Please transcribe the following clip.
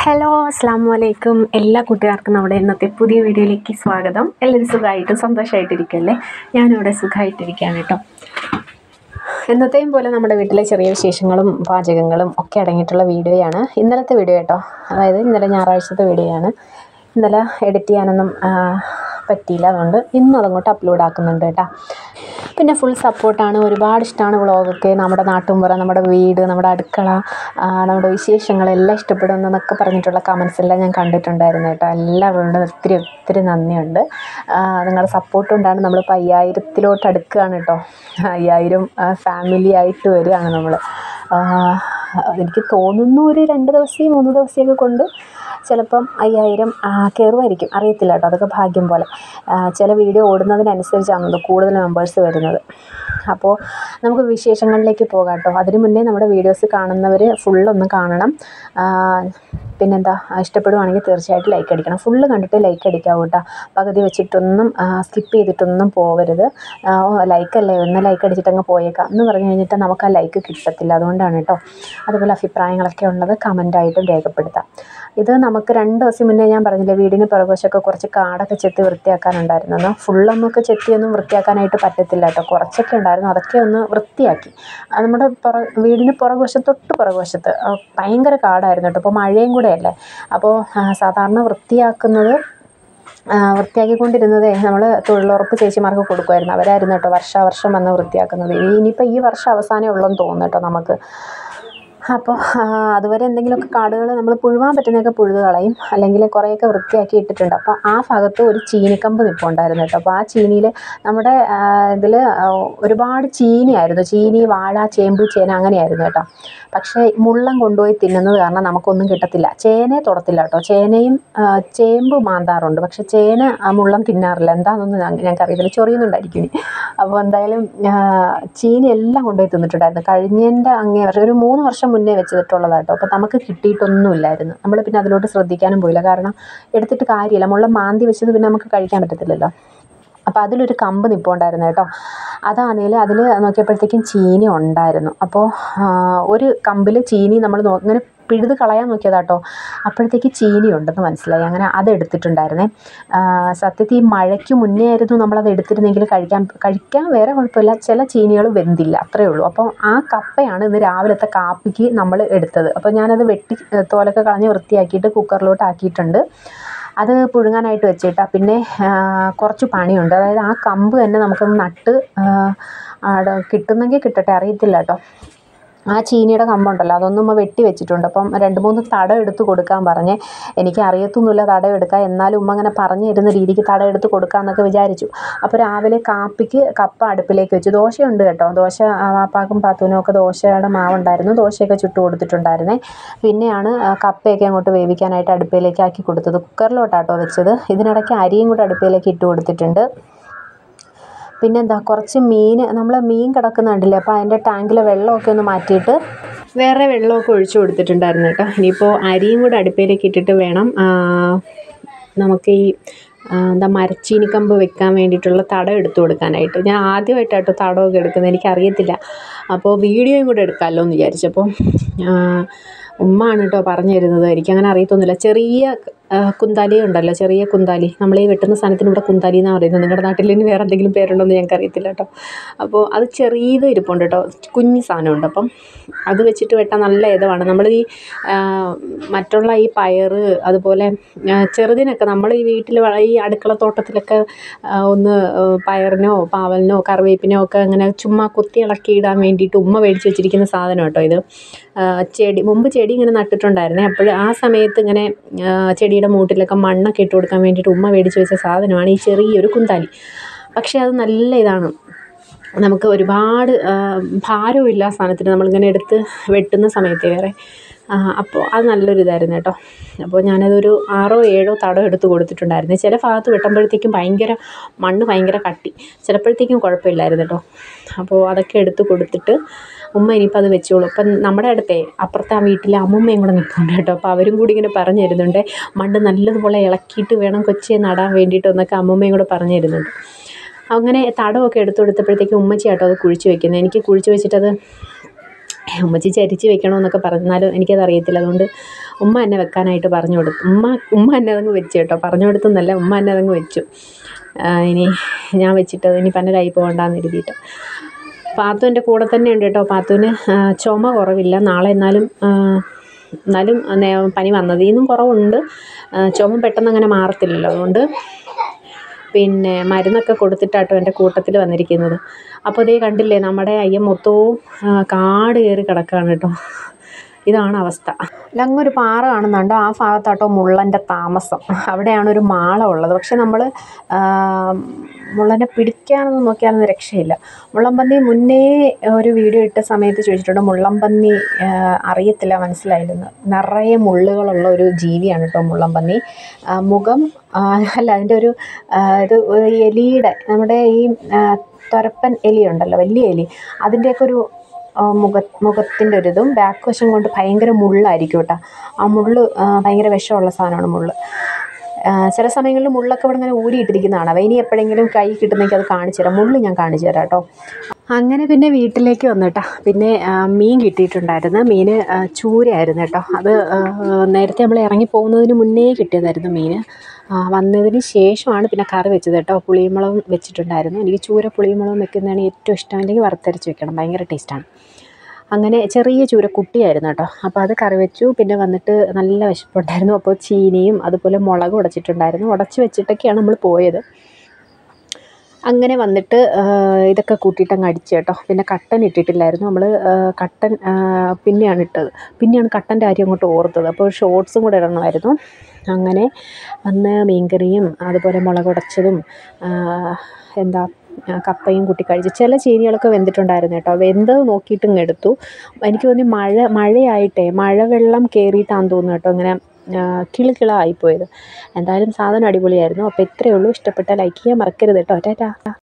Hello അസ്സാമു അലൈക്കും. എല്ലാ കൂട്ടുകാർക്കും നമ്മുടെ ഇന്നത്തെ പുതിയ വീഡിയോയിലേക്ക് സ്വാഗതം. എല്ലാവരും സുഖമായിട്ടും സന്തോഷമായിട്ടിരിക്കല്ലേ? ഞാനിവിടെ സുഖമായിട്ടിരിക്കുകയാണ് കേട്ടോ. എന്നത്തെയും പോലെ നമ്മുടെ വീട്ടിലെ ചെറിയ വിശേഷങ്ങളും പാചകങ്ങളും ഒക്കെ അടങ്ങിയിട്ടുള്ള വീഡിയോയാണ് ഇന്നലത്തെ വീഡിയോ കേട്ടോ. അതായത് ഇന്നലെ ഞായറാഴ്ചത്തെ വീഡിയോയാണ്. ഇന്നലെ എഡിറ്റ് ചെയ്യാനൊന്നും പറ്റിയില്ല, അതുകൊണ്ട് ഇന്നും അതങ്ങോട്ട് അപ്ലോഡ് ആക്കുന്നുണ്ട് കേട്ടോ. പിന്നെ ഫുൾ സപ്പോർട്ടാണ്, ഒരുപാട് ഇഷ്ടമാണ് വ്ളോഗൊക്കെ. നമ്മുടെ നാട്ടുമ്പുറം, നമ്മുടെ വീട്, നമ്മുടെ അടുക്കള, നമ്മുടെ വിശേഷങ്ങളെല്ലാം ഇഷ്ടപ്പെടുന്നതെന്നൊക്കെ പറഞ്ഞിട്ടുള്ള കമൻസ് എല്ലാം ഞാൻ കണ്ടിട്ടുണ്ടായിരുന്നു കേട്ടോ. എല്ലാവരോടും ഒത്തിരി ഒത്തിരി നന്ദിയുണ്ട്. നിങ്ങളുടെ സപ്പോർട്ട് കൊണ്ടാണ് നമ്മളിപ്പോൾ 5000-ത്തിലോട്ട് അടുക്കുകയാണ് കേട്ടോ. 5000 ഫാമിലി ആയിട്ട് വരികയാണ് നമ്മൾ. എനിക്ക് തോന്നുന്നു ഒരു 2 ദിവസം 3 ദിവസമൊക്കെ കൊണ്ട് ചിലപ്പം 5000 കയറുമായിരിക്കും, അറിയത്തില്ല കേട്ടോ. അതൊക്കെ ഭാഗ്യം പോലെ. ചില വീഡിയോ ഓടുന്നതിനനുസരിച്ചാണല്ലോ കൂടുതൽ മെമ്പേഴ്സ് വരുന്നത്. അപ്പോൾ നമുക്ക് വിശേഷങ്ങളിലേക്ക് പോകാം കേട്ടോ. അതിന് മുന്നേ നമ്മുടെ വീഡിയോസ് കാണുന്നവർ ഫുള്ളൊന്ന് കാണണം. പിന്നെന്താ, ഇഷ്ടപ്പെടുവാണെങ്കിൽ തീർച്ചയായിട്ടും ലൈക്ക് അടിക്കണം. ഫുള്ള് കണ്ടിട്ട് ലൈക്ക് അടിക്കാവൂ കേട്ടോ. പകുതി വെച്ചിട്ടൊന്നും സ്കിപ്പ് ചെയ്തിട്ടൊന്നും പോകരുത്. ലൈക്കല്ലേ, ഒന്ന് ലൈക്ക് അടിച്ചിട്ടങ്ങ് പോയേക്കാം എന്ന് പറഞ്ഞു കഴിഞ്ഞിട്ട് നമുക്ക് ആ ലൈക്ക് കിട്ടത്തില്ല. അതുകൊണ്ടാണ് കേട്ടോ. അതുപോലെ അഭിപ്രായങ്ങളൊക്കെ ഉള്ളത് കമൻ്റായിട്ടും രേഖപ്പെടുത്താം. ഇത് നമുക്ക് 2 ദിവസം മുന്നേ ഞാൻ പറഞ്ഞില്ലേ, വീടിന് പുറകുവശമൊക്കെ കുറച്ച് കാടൊക്കെ ചെത്തി വൃത്തിയാക്കാനുണ്ടായിരുന്നു. ഫുള്ളൊന്നൊക്കെ ചെത്തിയൊന്നും വൃത്തിയാക്കാനായിട്ട് പറ്റത്തില്ല കേട്ടോ. കുറച്ചൊക്കെ ഉണ്ടായിരുന്നു, അതൊക്കെ ഒന്ന് വൃത്തിയാക്കി. നമ്മുടെ വീടിന് തൊട്ട് പുറകുവശത്ത് ഭയങ്കര കാടായിരുന്നു കേട്ടോ. അപ്പോൾ മഴയും കൂടെ അല്ലേ. അപ്പോൾ സാധാരണ വൃത്തിയാക്കിക്കൊണ്ടിരുന്നതേ നമ്മൾ തൊഴിലുറപ്പ് ചേച്ചിമാർക്ക് കൊടുക്കുമായിരുന്നു. അവരായിരുന്നു കേട്ടോ വർഷാവർഷം വന്ന് വൃത്തിയാക്കുന്നത്. ഇനിയിപ്പോൾ ഈ വർഷം അവസാനമേ ഉള്ളെന്ന് തോന്നുന്നു കേട്ടോ നമുക്ക്. അപ്പോൾ അതുവരെ എന്തെങ്കിലുമൊക്കെ കാടുകൾ നമ്മൾ പുഴുവാൻ പറ്റുന്നതൊക്കെ പുഴുത് കളയും, അല്ലെങ്കിൽ കുറേയൊക്കെ വൃത്തിയാക്കി ഇട്ടിട്ടുണ്ട്. അപ്പോൾ ആ ഭാഗത്ത് ഒരു ചീനിക്കമ്പ് നിൽപ്പുണ്ടായിരുന്നു കേട്ടോ. അപ്പോൾ ആ ചീനിയിൽ നമ്മുടെ ഇതിൽ ഒരുപാട് ചീനിയായിരുന്നു. ചീനി, വാഴ, ചേമ്പ്, ചേന അങ്ങനെയായിരുന്നു കേട്ടോ. പക്ഷേ മുള്ളം കൊണ്ടുപോയി തിന്നുന്നത് കാരണം നമുക്കൊന്നും കിട്ടത്തില്ല. ചേനയെ തൊടത്തില്ല കേട്ടോ. ചേനയും ചേമ്പ് മാന്താറുണ്ട്, പക്ഷേ ചേന മുള്ളം തിന്നാറില്ല. എന്താണെന്നൊന്നും ഞങ്ങൾക്കറിയത്തില്ല, ചൊറിയുന്നുണ്ടായിരിക്കും ഇനി. അപ്പോൾ എന്തായാലും ചീനി എല്ലാം കൊണ്ടുപോയി തിന്നിട്ടുണ്ടായിരുന്നു. കഴിഞ്ഞതിൻ്റെ അങ്ങേ വർഷം ഒരു 3 വർഷം മുന്നേ വെച്ചിട്ടുള്ളതാണ് കേട്ടോ. അപ്പോൾ നമുക്ക് കിട്ടിയിട്ടൊന്നുമില്ലായിരുന്നു. നമ്മൾ പിന്നെ അതിലോട്ട് ശ്രദ്ധിക്കാനും പോയില്ല, കാരണം എടുത്തിട്ട് കാര്യമില്ല. മുള്ളം മാന്തി വെച്ചത് പിന്നെ നമുക്ക് കഴിക്കാൻ പറ്റത്തില്ലല്ലോ. അപ്പോൾ അതിലൊരു കമ്പ് നിൽപ്പുണ്ടായിരുന്നു കേട്ടോ. അതാണെങ്കിൽ അതിൽ നോക്കിയപ്പോഴത്തേക്കും ചീനി ഉണ്ടായിരുന്നു. അപ്പോൾ ഒരു കമ്പിൽ ചീനി നമ്മൾ ഇങ്ങനെ പിഴുത് കളയാൻ നോക്കിയതാട്ടോ. അപ്പോഴത്തേക്ക് ചീനി ഉണ്ടെന്ന് മനസ്സിലായി. അങ്ങനെ അതെടുത്തിട്ടുണ്ടായിരുന്നേ. സത്യത്തിൽ ഈ മഴയ്ക്ക് മുന്നേ ആയിരുന്നു നമ്മളത് എടുത്തിരുന്നെങ്കിൽ കഴിക്കാൻ വേറെ കുഴപ്പമില്ല. ചില ചീനികൾ വെന്തില്ല, അത്രയേ ഉള്ളൂ. അപ്പോൾ ആ കപ്പയാണ് ഇന്ന് രാവിലത്തെ കാപ്പിക്ക് നമ്മൾ എടുത്തത്. അപ്പോൾ ഞാനത് വെട്ടി തോലൊക്കെ കളഞ്ഞ് വൃത്തിയാക്കിയിട്ട് കുക്കറിലോട്ട് ആക്കിയിട്ടുണ്ട്. അത് പുഴുങ്ങാനായിട്ട് വെച്ചിട്ടാ. പിന്നെ കുറച്ച് പണിയുണ്ട്. അതായത് ആ കമ്പ് തന്നെ നമുക്കൊന്ന് നട്ട് കിട്ടുന്നെങ്കിൽ കിട്ടട്ടെ, അറിയത്തില്ല കേട്ടോ. ആ ചീനിയുടെ കമ്പുണ്ടല്ലോ, അതൊന്നും വെട്ടി വെച്ചിട്ടുണ്ട്. അപ്പം 2-3 തടം എടുത്ത് കൊടുക്കാൻ പറഞ്ഞ്. എനിക്ക് അറിയത്തൊന്നുമില്ല തടം എടുക്കാൻ, എന്നാലും ഉമ്മ അങ്ങനെ പറഞ്ഞു തരുന്ന രീതിക്ക് തടം എടുത്ത് കൊടുക്കാമെന്നൊക്കെ വിചാരിച്ചു. അപ്പോൾ രാവിലെ കാപ്പിക്ക് കപ്പ അടുപ്പിലേക്ക് വെച്ചു. ദോശയുണ്ട് കേട്ടോ. ദോശ വാപ്പാക്കും പാത്തൂനും ഒക്കെ ദോശയുടെ മാവുണ്ടായിരുന്നു. ദോശയൊക്കെ ചുട്ട് കൊടുത്തിട്ടുണ്ടായിരുന്നേ. പിന്നെയാണ് കപ്പയൊക്കെ അങ്ങോട്ട് വേവിക്കാനായിട്ട് അടുപ്പിലേക്ക് ആക്കി കൊടുത്തത്. കുക്കറിലോട്ടാട്ടോ വെച്ചത്. ഇതിനിടയ്ക്ക് അരിയും കൂടെ അടുപ്പിലേക്ക് ഇട്ട് കൊടുത്തിട്ടുണ്ട്. പിന്നെന്താ, കുറച്ച് നമ്മൾ മീൻ കിടക്കുന്നുണ്ടല്ലേ, അപ്പോൾ അതിൻ്റെ ടാങ്കിലെ വെള്ളമൊക്കെ ഒന്ന് മാറ്റിയിട്ട് വേറെ വെള്ളമൊക്കെ ഒഴിച്ചു കൊടുത്തിട്ടുണ്ടായിരുന്നു കേട്ടോ. ഇനിയിപ്പോൾ അരിയും കൂടെ അടുപ്പിലേക്ക് ഇട്ടിട്ട് വേണം നമുക്ക് ഈ മരച്ചീനിക്കമ്പ് വെക്കാൻ വേണ്ടിയിട്ടുള്ള തടം എടുത്തു കൊടുക്കാനായിട്ട്. ഞാൻ ആദ്യമായിട്ടാട്ടോ തടമൊക്കെ എടുക്കുന്നത്, എനിക്കറിയത്തില്ല. അപ്പോൾ വീഡിയോയും കൂടെ എടുക്കാമല്ലോ എന്ന് വിചാരിച്ചപ്പോൾ ഉമ്മയാണ് കേട്ടോ പറഞ്ഞു തരുന്നത്. എനിക്കങ്ങനെ അറിയത്തൊന്നുമില്ല. ചെറിയ കുന്താലി ഉണ്ടല്ലോ, ചെറിയ കുന്താലി, നമ്മൾ ഈ വെട്ടുന്ന സാധനത്തിന് ഇവിടെ കുന്താലി എന്നാണ് പറയുന്നത്. നിങ്ങളുടെ നാട്ടിൽ ഇനി വേറെ എന്തെങ്കിലും പേരുണ്ടോ എന്ന് ഞങ്ങൾക്ക് അറിയത്തില്ല കേട്ടോ. അപ്പോൾ അത് ചെറിയത് ഇരിപ്പുണ്ട് കേട്ടോ, കുഞ്ഞ് സാധനമുണ്ട്. അപ്പം അത് വെച്ചിട്ട് വെട്ടാൻ നല്ല ഇതമാണ്. നമ്മൾ ഈ മറ്റുള്ള ഈ പയറ്, അതുപോലെ ചെറുതിനൊക്കെ നമ്മൾ ഈ വീട്ടിൽ ഈ അടുക്കള തോട്ടത്തിലൊക്കെ ഒന്ന് പയറിനോ പാവലിനോ കറിവേപ്പിനോ ഒക്കെ അങ്ങനെ ചുമ്മാ കൊത്തി ഇളക്കി ഇടാൻ വേണ്ടിയിട്ട് ഉമ്മ മേടിച്ച് വെച്ചിരിക്കുന്ന സാധനം കേട്ടോ ഇത്. മുമ്പ് ചെടി ഇങ്ങനെ നട്ടിട്ടുണ്ടായിരുന്നേ. അപ്പോൾ ആ സമയത്ത് ഇങ്ങനെ ചെടിയുടെ മൂട്ടിലൊക്കെ മണ്ണൊക്കെ ഇട്ട് കൊടുക്കാൻ വേണ്ടിയിട്ട് ഉമ്മ മേടിച്ച് വെച്ച സാധനമാണ് ഈ ചെറിയൊരു കുന്താലി. പക്ഷേ അത് നല്ല ഇതാണ്, നമുക്ക് ഒരുപാട് ഭാരമില്ല ആ സാധനത്തിന്, നമ്മളിങ്ങനെ എടുത്ത് വെട്ടുന്ന സമയത്ത് വേറെ. അപ്പോൾ അത് നല്ലൊരു ഇതായിരുന്നു കേട്ടോ. അപ്പോൾ ഞാനതൊരു 6-7 തടം എടുത്ത് കൊടുത്തിട്ടുണ്ടായിരുന്നു. ചില ഭാഗത്ത് വെട്ടുമ്പോഴത്തേക്കും മണ്ണ് ഭയങ്കര കട്ടി, ചിലപ്പോഴത്തേക്കും കുഴപ്പമില്ലായിരുന്നു കേട്ടോ. അപ്പോൾ അതൊക്കെ എടുത്ത് കൊടുത്തിട്ട് ഉമ്മ ഇനിയിപ്പോൾ അത് വെച്ചോളൂ. അപ്പം നമ്മുടെ അപ്പുറത്തെ ആ വീട്ടിലെ അമ്മുമ്മയും കൂടെ നിൽക്കുന്നുണ്ട് കേട്ടോ. അപ്പോൾ അവരും കൂടി ഇങ്ങനെ പറഞ്ഞു തരുന്നുണ്ട്, മണ്ണ് നല്ലതുപോലെ ഇളക്കിയിട്ട് വേണം കൊച്ചെ നടാൻ വേണ്ടിയിട്ടെന്നൊക്കെ അമ്മുമ്മയും കൂടെ പറഞ്ഞു തരുന്നുണ്ട്. അങ്ങനെ തടമൊക്കെ എടുത്ത് കൊടുത്തപ്പോഴത്തേക്കും ഉമ്മച്ചിയാട്ടോ അത് കുഴിച്ച് വെക്കുന്നത്. എനിക്ക് കുഴിച്ച് വെച്ചിട്ടത് ഉമ്മച്ചി ചരിച്ച് വെക്കണമെന്നൊക്കെ പറഞ്ഞാലും എനിക്കത് അറിയത്തില്ല. അതുകൊണ്ട് ഉമ്മ എന്നെ വെക്കാനായിട്ട് പറഞ്ഞു കൊടുത്തു. ഉമ്മ എന്നെ അതങ്ങ് വെച്ചു കേട്ടോ. പറഞ്ഞു കൊടുത്തെന്നല്ല, ഉമ്മ എന്നെ അതങ്ങ് വെച്ചു. ഇനി ഞാൻ വെച്ചിട്ട് ഇനി പന്നലായി പോകണ്ടെന്ന് എഴുതിയിട്ട്. പാത്തു എൻ്റെ കൂടെ തന്നെ ഉണ്ട് കേട്ടോ. പാത്തുവിന് ചുമ കുറവില്ല. നാളെ എന്നാലും പനി വന്നതിൽ നിന്നും കുറവുണ്ട്. ചുമ പെട്ടെന്ന് അങ്ങനെ മാറത്തില്ലല്ലോ. അതുകൊണ്ട് പിന്നെ മരുന്നൊക്കെ കൊടുത്തിട്ടാട്ടോ എൻ്റെ കൂട്ടത്തിൽ വന്നിരിക്കുന്നത്. അപ്പോൾ ഇതേ കണ്ടില്ലേ, നമ്മുടെ അയ്യം മൊത്തവും കാട് കയറി കിടക്കുകയാണ് കേട്ടോ. ഇതാണ് അവസ്ഥ. അങ്ങൊരു പാറ കാണുന്നുണ്ട്, ആ ഭാഗത്താട്ടോ മുള്ളൻ്റെ താമസം. അവിടെയാണ് ഒരു മാളം ഉള്ളത്. പക്ഷെ നമ്മൾ മുള്ളനെ പിടിക്കാനൊന്നും നോക്കിയാലൊന്നും രക്ഷയില്ല. മുള്ളൻപന്നി മുന്നേ ഒരു വീഡിയോ ഇട്ട സമയത്ത് ചോദിച്ചിട്ടുണ്ട്, മുള്ളൻപന്നി അറിയത്തില്ല മനസ്സിലായില്ലെന്ന്. നിറയെ മുള്ളുകളുള്ള ഒരു ജീവിയാണ് കേട്ടോ മുള്ളൻപന്നി. മുഖം അല്ല, അതിൻ്റെ ഒരു ഇത് എലിയുടെ, നമ്മുടെ ഈ തുരപ്പൻ എലിയുണ്ടല്ലോ, വലിയ എലി, അതിൻ്റെയൊക്കെ ഒരു മുഖത്തിൻ്റെ ഒരിതും ബാക്ക് വശം കൊണ്ട് ഭയങ്കര മുള്ളായിരിക്കും കേട്ടോ. ആ മുള്ള് ഭയങ്കര വിഷമുള്ള സാധനമാണ് മുള്ള്. ചില സമയങ്ങളിൽ മുള്ളൊക്കെ ഇവിടെ ഇങ്ങനെ ഊരിയിട്ടിരിക്കുന്നതാണ്. അവ ഇനി എപ്പോഴെങ്കിലും കൈ കിട്ടുന്നെങ്കിൽ അത് കാണിച്ചു തരാം. മുള്ള് ഞാൻ കാണിച്ചു തരാം കേട്ടോ. അങ്ങനെ പിന്നെ വീട്ടിലേക്ക് വന്നിട്ടാ. പിന്നെ മീൻ കിട്ടിയിട്ടുണ്ടായിരുന്നു. മീൻ ചൂരയായിരുന്നു കേട്ടോ. അത് നേരത്തെ നമ്മൾ ഇറങ്ങി പോകുന്നതിന് മുന്നേ കിട്ടിയതായിരുന്നു മീൻ. വന്നതിന് ശേഷമാണ് പിന്നെ കറി വെച്ചത് കേട്ടോ. പുളിമുളകും വെച്ചിട്ടുണ്ടായിരുന്നു. എനിക്ക് ചൂര പുളിമുളകും വെക്കുന്നതാണ് ഏറ്റവും ഇഷ്ടം. അല്ലെങ്കിൽ വറുത്തരച്ച് വെക്കണം, ഭയങ്കര ടേസ്റ്റാണ്. അങ്ങനെ ചെറിയ ചൂര കുട്ടിയായിരുന്നു കേട്ടോ. അപ്പോൾ അത് കറി വെച്ചു. പിന്നെ വന്നിട്ട് നല്ല വിശപ്പുണ്ടായിരുന്നു. അപ്പോൾ ചീനിയും അതുപോലെ മുളക് ഉടച്ചിട്ടുണ്ടായിരുന്നു. ഉടച്ച് വെച്ചിട്ടൊക്കെയാണ് നമ്മൾ പോയത്. അങ്ങനെ വന്നിട്ട് ഇതൊക്കെ കൂട്ടിയിട്ടങ്ങ് അടിച്ചു കേട്ടോ. പിന്നെ കട്ടൻ ഇട്ടിട്ടില്ലായിരുന്നു നമ്മൾ. കട്ടൻ പിന്നെയാണ് ഇട്ടത്. പിന്നെയാണ് കട്ടൻ്റെ കാര്യം അങ്ങോട്ട് ഓർത്തത്. അപ്പോൾ ഷോർട്സും കൂടെ ഇടണമായിരുന്നു. അങ്ങനെ വന്ന് മീൻകറിയും അതുപോലെ മുളക് ഉടച്ചതും കപ്പയും കൂട്ടി കഴിച്ചു. ചില ചീനികളൊക്കെ വെന്തിട്ടുണ്ടായിരുന്നു കേട്ടോ. വെന്തത് നോക്കിയിട്ട് ഇങ്ങ് എടുത്തു. എനിക്ക് തോന്നി മഴയായിട്ടേ മഴവെള്ളം കയറിയിട്ടാണെന്ന് തോന്നുന്നു കേട്ടോ ഇങ്ങനെ കിളുകിളായിപ്പോയത്. എന്തായാലും സാധനം അടിപൊളിയായിരുന്നു. അപ്പോൾ ഇത്രയേ ഉള്ളൂ. ഇഷ്ടപ്പെട്ടാൽ ലൈക്ക് ചെയ്യാൻ മറക്കരുത് കേട്ടോ. ടാറ്റാ.